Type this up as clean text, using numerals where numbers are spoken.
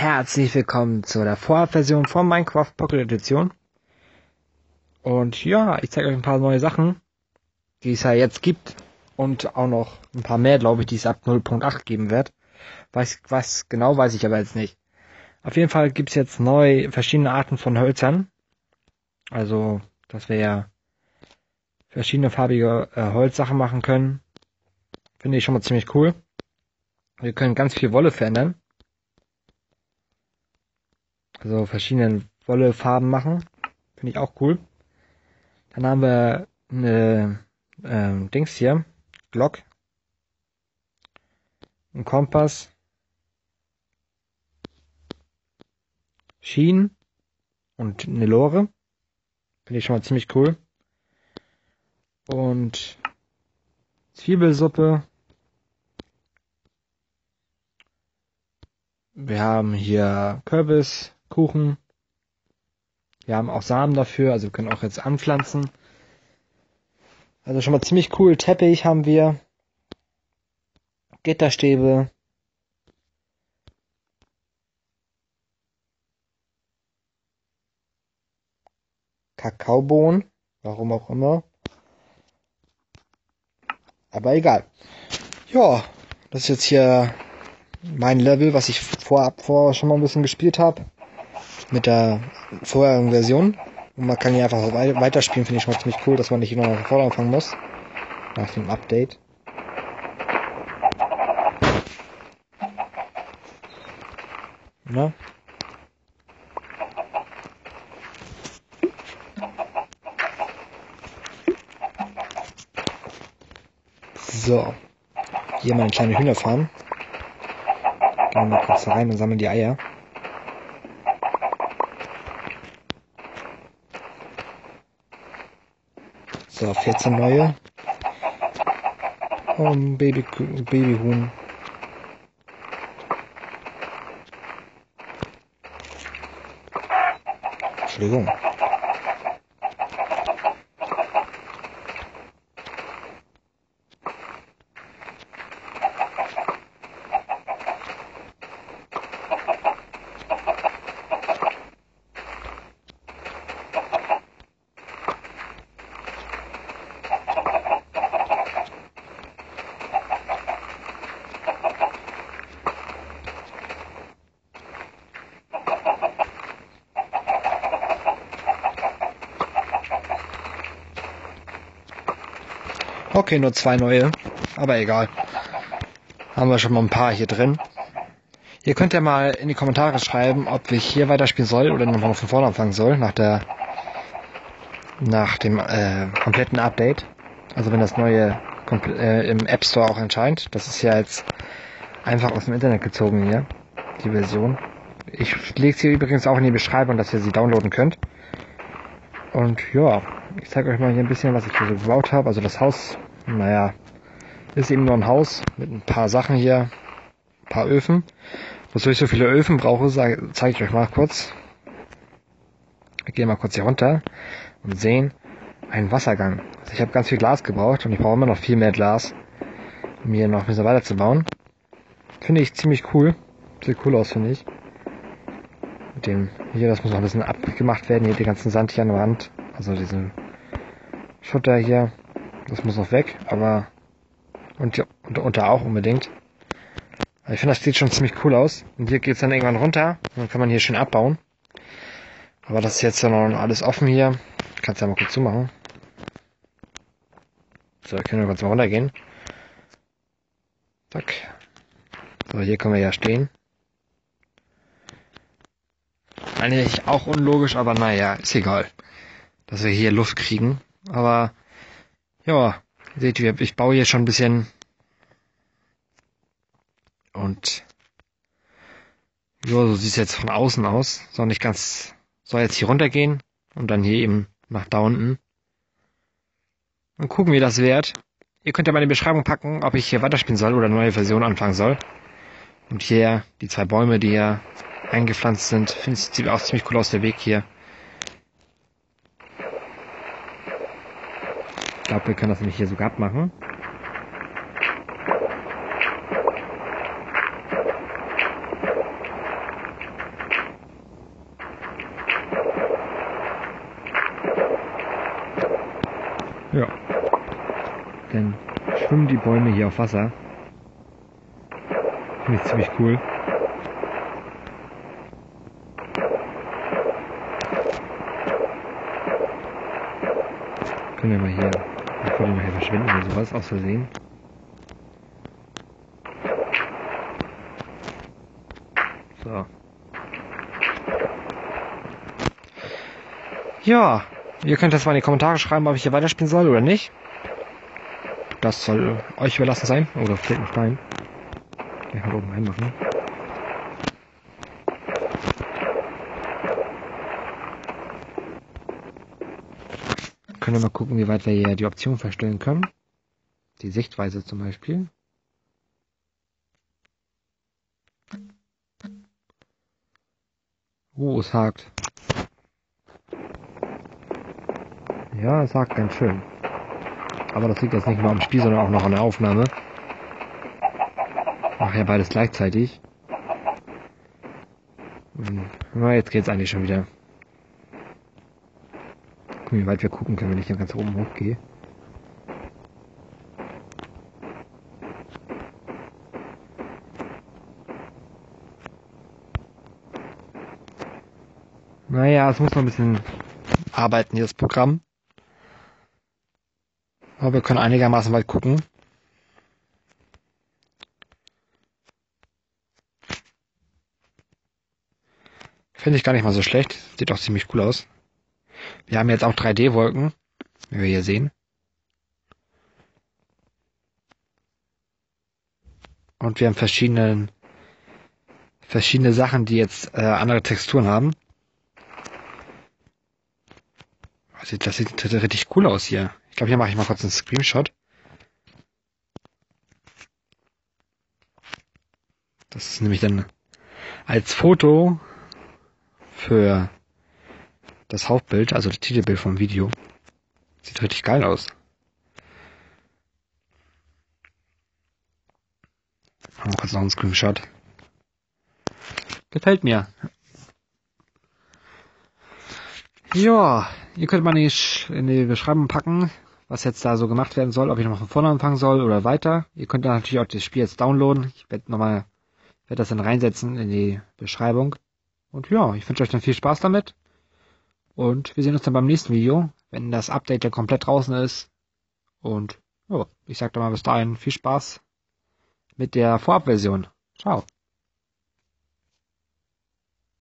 Herzlich willkommen zu der Vorabversion von Minecraft Pocket Edition. Und ja, ich zeige euch ein paar neue Sachen, die es ja jetzt gibt. Und auch noch ein paar mehr, glaube ich, die es ab 0.8 geben wird. Was genau, weiß ich aber jetzt nicht. Auf jeden Fall gibt es jetzt neu verschiedene Arten von Hölzern. Also, dass wir ja verschiedene farbige Holzsachen machen können. Finde ich schon mal ziemlich cool. Wir können ganz viel Wolle verändern. Also verschiedene Wollefarben machen. Finde ich auch cool. Dann haben wir eine Dings hier. Glock. Ein Kompass. Schienen. Und eine Lore. Finde ich schon mal ziemlich cool. Und Zwiebelsuppe. Wir haben hier Kürbis, Kuchen. Wir haben auch Samen dafür, also wir können auch jetzt anpflanzen. Also schon mal ziemlich cool. Teppich haben wir. Gitterstäbe. Kakaobohnen. Warum auch immer. Aber egal. Ja, das ist jetzt hier mein Level, was ich vorab schon mal ein bisschen gespielt habe. Mit der vorherigen Version. Und man kann hier einfach so weiterspielen, finde ich schon mal ziemlich cool, dass man nicht immer noch von vorne anfangen muss. Nach dem Update. Na? So. Hier mal eine kleine Hühnerfarm. Gehen wir mal kurz da rein und sammeln die Eier. So, 14 neue. Oh, ein Babyhuhn. Entschuldigung. Okay, nur 2 neue, aber egal. Haben wir schon mal ein paar hier drin. Ihr könnt ja mal in die Kommentare schreiben, ob ich hier weiterspielen soll oder nochmal von vorne anfangen soll, nach dem kompletten Update. Also wenn das neue im App Store auch erscheint. Das ist ja jetzt einfach aus dem Internet gezogen hier, die Version. Ich lege sie übrigens auch in die Beschreibung, dass ihr sie downloaden könnt. Und ja, ich zeige euch mal hier ein bisschen, was ich hier so gebaut habe. Also das Haus, naja, ist eben nur ein Haus mit ein paar Sachen hier, ein paar Öfen. Wozu ich so viele Öfen brauche, zeige ich euch mal kurz. Wir gehen mal kurz hier runter und sehen einen Wassergang. Also ich habe ganz viel Glas gebraucht und ich brauche immer noch viel mehr Glas, um hier noch ein bisschen weiter zu bauen. Finde ich ziemlich cool. Sieht cool aus, finde ich. Mit dem hier, das muss noch ein bisschen abgemacht werden, hier die ganzen Sand hier an der Wand. Also diesen Schutter hier, das muss noch weg, aber und unter auch unbedingt. Aber ich finde, das sieht schon ziemlich cool aus. Und hier geht's dann irgendwann runter, und dann kann man hier schön abbauen. Aber das ist jetzt ja noch alles offen hier. Ich kann es ja mal kurz zumachen. So, können wir kurz mal runtergehen. Zack. So, hier können wir ja stehen. Eigentlich auch unlogisch, aber naja, ist egal. Dass wir hier Luft kriegen. Aber, ja, seht ihr, ich baue hier schon ein bisschen. Und, ja, so sieht es jetzt von außen aus. Soll nicht ganz, soll jetzt hier runtergehen. Und dann hier eben nach da unten. Und gucken, wie das wird. Ihr könnt ja mal in die Beschreibung packen, ob ich hier weiterspielen soll oder eine neue Version anfangen soll. Und hier die 2 Bäume, die hier eingepflanzt sind. Finde ich, sieht auch ziemlich cool aus, der Weg hier. Ich glaube, wir können das nämlich hier sogar abmachen. Ja. Dann schwimmen die Bäume hier auf Wasser. Finde ich ziemlich cool. Können wir mal hier, bevor die mal hier verschwinden oder sowas, aus Versehen. So. Ja, ihr könnt das mal in die Kommentare schreiben, ob ich hier weiterspielen soll oder nicht. Das soll euch überlassen sein. Oder fehlt ein Stein. Gleich mal oben reinmachen. Können wir mal gucken, wie weit wir hier die Option verstellen können. Die Sichtweise zum Beispiel. Es hakt. Ja, es hakt ganz schön. Aber das liegt jetzt nicht nur am Spiel, sondern auch noch an der Aufnahme. Ich mache ja beides gleichzeitig. Na, jetzt geht's eigentlich schon wieder. Gucken, wie weit wir gucken können, wenn ich hier ganz oben hochgehe. Naja, es muss noch ein bisschen arbeiten, hier das Programm. Aber wir können einigermaßen weit gucken. Finde ich gar nicht mal so schlecht. Sieht auch ziemlich cool aus. Wir haben jetzt auch 3D-Wolken, wie wir hier sehen. Und wir haben verschiedene Sachen, die jetzt andere Texturen haben. Das sieht richtig cool aus hier. Ich glaube, hier mache ich mal kurz einen Screenshot. Das ist nämlich dann als Foto für das Hauptbild, also das Titelbild vom Video. Sieht richtig geil aus. Machen wir kurz noch einen Screenshot. Gefällt mir. Ja, ihr könnt mal in die Beschreibung packen, was jetzt da so gemacht werden soll, ob ich nochmal von vorne anfangen soll oder weiter. Ihr könnt dann natürlich auch das Spiel jetzt downloaden. Ich werde das dann reinsetzen in die Beschreibung. Und ja, ich wünsche euch dann viel Spaß damit. Und wir sehen uns dann beim nächsten Video, wenn das Update ja komplett draußen ist. Und ja, ich sag dann mal bis dahin viel Spaß mit der Vorabversion. Ciao.